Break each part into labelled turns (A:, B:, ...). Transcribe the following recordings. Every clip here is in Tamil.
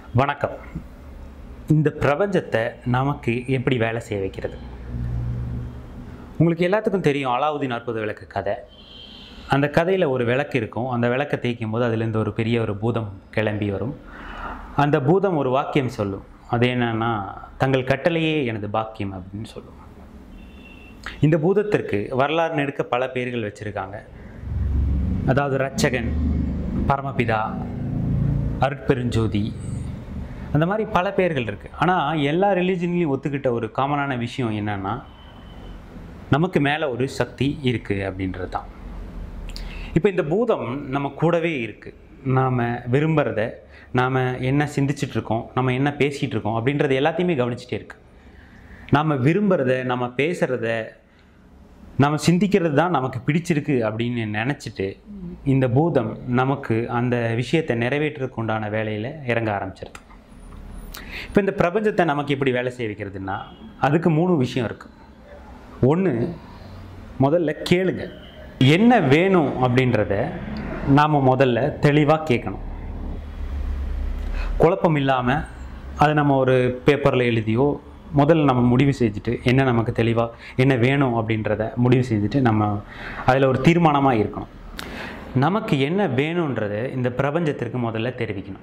A: வணக்கம். இந்த பிரபஞ்சத்தை நமக்கு எப்படி வேலை செய்ய வைக்கிறது? உங்களுக்கு எல்லாத்துக்கும் தெரியும் அலாவுதீன் அற்புத விளக்கு கதை. அந்த கதையில் ஒரு விளக்கு இருக்கும். அந்த விளக்கை தேய்க்கும் போது அதுலேருந்து ஒரு பெரிய பூதம் கிளம்பி வரும். அந்த பூதம் ஒரு வாக்கியம் சொல்லும். அது என்னன்னா, தங்கள் கட்டளையே எனது பாக்கியம் அப்படின்னு சொல்லும். இந்த பூதத்திற்கு வரலாறு நெடுக்க பல பேர்கள் வச்சுருக்காங்க. அதாவது ரட்சகன், பரமபிதா, அருட்பெருஞ்சோதி, அந்த மாதிரி பல பேர்கள் இருக்குது. ஆனால் எல்லா ரிலீஜன்லையும் ஒத்துக்கிட்ட ஒரு காமனான விஷயம் என்னென்னா, நமக்கு மேலே ஒரு சக்தி இருக்குது அப்படின்றது தான். இப்போ இந்த பூதம் நம்ம கூடவே இருக்குது. நாம் விரும்புகிறத, நாம் என்ன சிந்திச்சிட்ருக்கோம், நம்ம என்ன பேசிகிட்டு இருக்கோம் அப்படின்றது எல்லாத்தையுமே கவனிச்சிட்டே இருக்குது. நாம் விரும்புகிறத, நம்ம பேசுகிறத, நம்ம சிந்திக்கிறது தான் நமக்கு பிடிச்சிருக்கு அப்படின்னு நினச்சிட்டு இந்த பூதம் நமக்கு அந்த விஷயத்தை நிறைவேற்றுறதுக்கு உண்டான வேலையில் இறங்க ஆரம்பிச்சிருது. இப்போ இந்த பிரபஞ்சத்தை நமக்கு எப்படி வேலை செய்ய வைக்கிறதுனா, அதுக்கு 3 விஷயம் இருக்குது. ஒன்று, முதல்ல கேளுங்க. என்ன வேணும் அப்படின்றத நாம் முதல்ல தெளிவாக கேட்கணும். குழப்பம் இல்லாமல் அதை நம்ம ஒரு பேப்பரில் எழுதியோ முதல்ல நம்ம முடிவு செஞ்சுட்டு என்ன நமக்கு தெளிவாக என்ன வேணும் அப்படின்றத முடிவு செஞ்சுட்டு நம்ம அதில் ஒரு தீர்மானமாக இருக்கணும். நமக்கு என்ன வேணுன்றதை இந்த பிரபஞ்சத்திற்கு முதல்ல தெரிவிக்கணும்.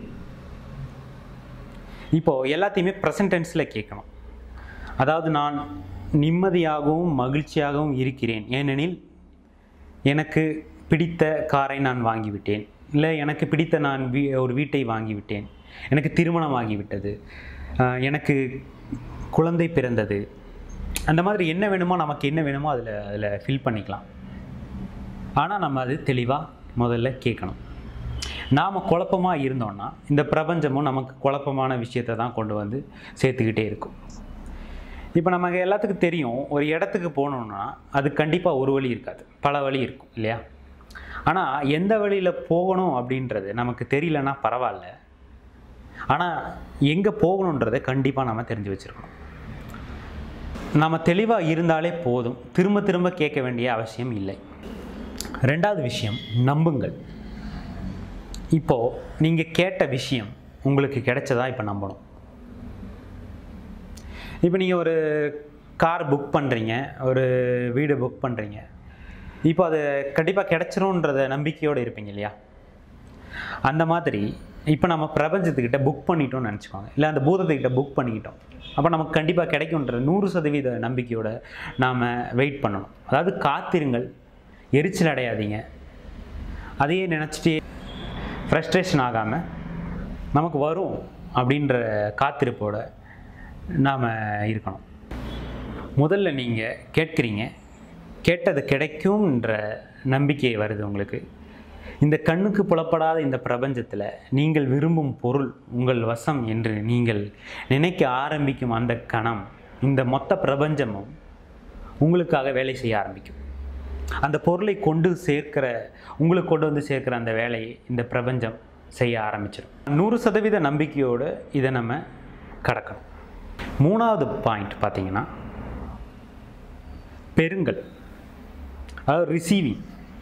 A: இப்போது எல்லாத்தையுமே ப்ரெசன்ட் டென்ஸில் கேட்கணும். அதாவது, நான் நிம்மதியாகவும் மகிழ்ச்சியாகவும் இருக்கிறேன், ஏனெனில் எனக்கு பிடித்த காரை நான் வாங்கிவிட்டேன், இல்லை எனக்கு பிடித்த நான் ஒரு வீட்டை வாங்கிவிட்டேன், எனக்கு திருமணம் ஆகிவிட்டது, எனக்கு குழந்தை பிறந்தது. அந்த மாதிரி என்ன வேணுமோ, நமக்கு என்ன வேணுமோ அதில் ஃபில் பண்ணிக்கலாம். ஆனால் நம்ம அது தெளிவாக முதல்ல கேட்கணும். நாம் குழப்பமாக இருந்தோன்னா இந்த பிரபஞ்சமும் நமக்கு குழப்பமான விஷயத்தை தான் கொண்டு வந்து சேர்த்துக்கிட்டே இருக்கும். இப்போ நமக்கு எல்லாத்துக்கும் தெரியும், ஒரு இடத்துக்கு போகணுன்னா அது கண்டிப்பாக ஒரு வழி இருக்காது, பல வழி இருக்கும் இல்லையா? ஆனால் எந்த வழியில் போகணும் அப்படின்றது நமக்கு தெரியலன்னா பரவாயில்ல, ஆனால் எங்கே போகணுன்றதை கண்டிப்பாக நம்ம தெரிஞ்சு வச்சுருக்கணும். நம்ம தெளிவாக இருந்தாலே போதும், திரும்ப திரும்ப கேட்க வேண்டிய அவசியம் இல்லை. 2வது விஷயம், நம்புங்கள். இப்போது நீங்கள் கேட்ட விஷயம் உங்களுக்கு கிடைச்சதா இப்போ நம்பணும். இப்போ நீங்கள் ஒரு கார் புக் பண்ணுறீங்க, ஒரு வீடு புக் பண்ணுறீங்க, இப்போ அது கண்டிப்பாக கிடைச்சிரும்ன்றத நம்பிக்கையோடு இருப்பீங்க இல்லையா? அந்த மாதிரி இப்போ நம்ம பிரபஞ்சத்துக்கிட்ட புக் பண்ணிட்டோம்னு நினச்சிக்கோங்க, இல்லை அந்த பூதத்துக்கிட்ட புக் பண்ணிக்கிட்டோம். அப்போ நமக்கு கண்டிப்பாக கிடைக்கும்ன்ற 100% நம்பிக்கையோடு நாம் வெயிட் பண்ணணும். அதாவது காத்திருங்கள், எரிச்சல் அடையாதீங்க, அதையே நினச்சிட்டே ஃப்ரஸ்ட்ரேஷன் ஆகாமல் நமக்கு வரும் அப்படின்ற காத்திருப்போடு நாம் இருக்கணும். முதல்ல நீங்கள் கேட்குறீங்க, கேட்டது கிடைக்கும்ன்ற நம்பிக்கை வருது உங்களுக்கு. இந்த கண்ணுக்கு புலப்படாத இந்த பிரபஞ்சத்தில் நீங்கள் விரும்பும் பொருள் உங்கள் வசம் என்று நீங்கள் நினைக்க ஆரம்பிக்கும் அந்த கணம் இந்த மொத்த பிரபஞ்சமும் உங்களுக்காக வேலை செய்ய ஆரம்பிக்கும். அந்த பொருளை உங்களுக்கு கொண்டு வந்து சேர்க்கிற அந்த வேலையை இந்த பிரபஞ்சம் செய்ய ஆரம்பிச்சிடும். 100% நம்பிக்கையோடு இதை நம்ம கடக்கணும். 3வது பாயிண்ட் பார்த்தீங்கன்னா, பெறுங்கள், அதாவது ரிசீவிங்.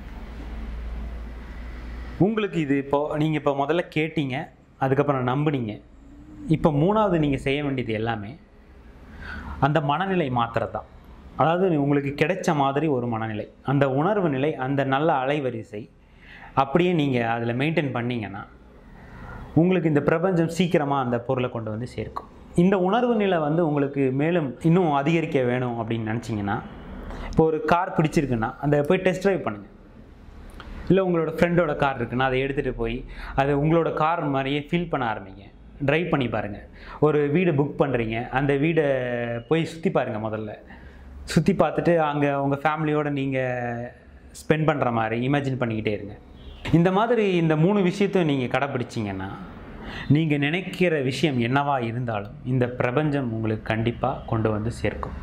A: உங்களுக்கு இது நீங்கள் இப்போ முதல்ல கேட்டீங்க, அதுக்கப்புறம் நம்புனீங்க. இப்போ 3வது நீங்கள் செய்ய வேண்டியது எல்லாமே அந்த மனநிலை மாத்திரம் தான். அதாவது உங்களுக்கு கிடைச்ச மாதிரி ஒரு மனநிலை, அந்த உணர்வு நிலை, அந்த நல்ல அலைவரிசை அப்படியே நீங்கள் அதில் மெயின்டைன் பண்ணிங்கன்னா உங்களுக்கு இந்த பிரபஞ்சம் சீக்கிரமாக அந்த பொருளை கொண்டு வந்து சேர்க்கும். இந்த உணர்வு நிலை உங்களுக்கு மேலும் இன்னும் அதிகரிக்க வேணும் அப்படின்னு நினச்சிங்கன்னா, இப்போ ஒரு கார் பிடிச்சிருக்குன்னா அதை போய் டெஸ்ட் ட்ரைவ் பண்ணுங்கள். இல்லை உங்களோட ஃப்ரெண்டோட கார் இருக்குன்னா அதை எடுத்துகிட்டு போய் அதை உங்களோட கார் மாதிரியே ஃபீல் பண்ண ஆரம்பிங்க, ட்ரைவ் பண்ணி பாருங்கள். ஒரு வீடு புக் பண்ணுறீங்க, அந்த வீடை போய் சுற்றி பாருங்கள். முதல்ல சுற்றி பார்த்துட்டு அங்கே உங்கள் ஃபேமிலியோடு நீங்கள் ஸ்பெண்ட் பண்ணுற மாதிரி இமேஜின் பண்ணிக்கிட்டே இருங்க. இந்த மாதிரி இந்த 3 விஷயத்தையும் நீங்கள் கடைப்பிடிச்சிங்கன்னா, நீங்கள் நினைக்கிற விஷயம் என்னவா இருந்தாலும் இந்த பிரபஞ்சம் உங்களுக்கு கண்டிப்பாக கொண்டு வந்து சேர்க்கும்.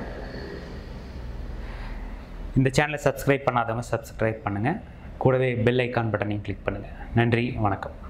A: இந்த சேனலை சப்ஸ்கிரைப் பண்ணாதவங்க சப்ஸ்கிரைப் பண்ணுங்கள், கூடவே பெல் ஐக்கான் பட்டனையும் கிளிக் பண்ணுங்கள். நன்றி, வணக்கம்.